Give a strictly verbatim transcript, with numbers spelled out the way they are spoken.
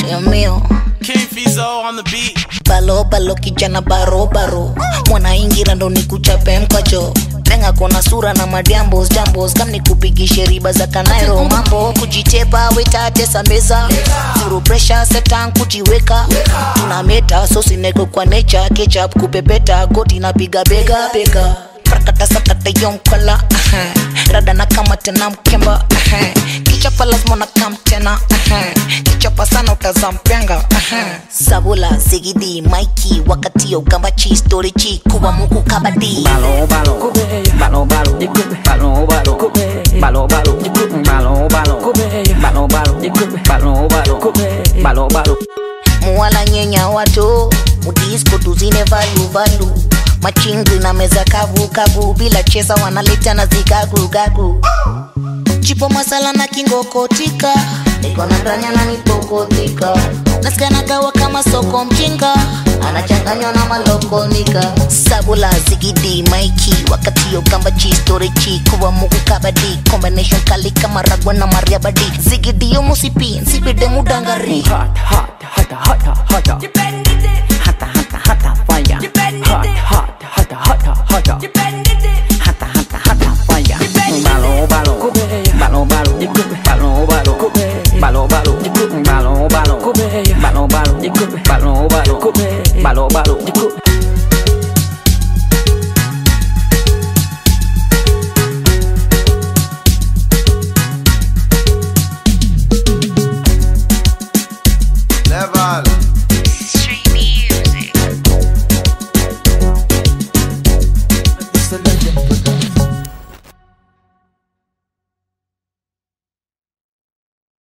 Dios mío. King Fizo on the beat. Balo balo kijana baro baro, mwana ingira ndo nikuchape mkacho. Lenga kona sura na madiambos jambos, kam nikupigishe riba za kanairo. Mambo kujitepa weta tesa meza, zero pressure setan kujiweka. Tunameta sosi nego kwa nature, ketchup kupepeta, goti napiga bega bega. Prakata sakata yom kola, uh-huh. Rada na kama tena mkemba, uh-huh. Kichapa lazima na kam tena, uh-huh. Kichapa sana utazampenga, uh-huh. Sabula, zigidi, Mikey, wakati yo gamba chi, story chi, kuwa muku kabadi. Balo balo, balo balo, balo balo, balo balo, balo balo, balo balo, balo balo, balo balo. Muwala nyenya watu, mudisko tuzine valu valu. Machingri na meza kavu kavu, bila chesa wanaleta na zigagu gagu. Chipo masala na kingo kotika, niko na ndanya na nipokotika. Nasikia nagawa kama soko mjinga, anachanganywa na maloko nika. Sabula, zigidi, Mikey, wakati yo gamba chi, story chi, kuwa muku kabadi. Combination kali kama ragwa na mariabadi. Zigidi yo musipi, nsipide mudangari. Hot, hot, hot, hot, hot, hot.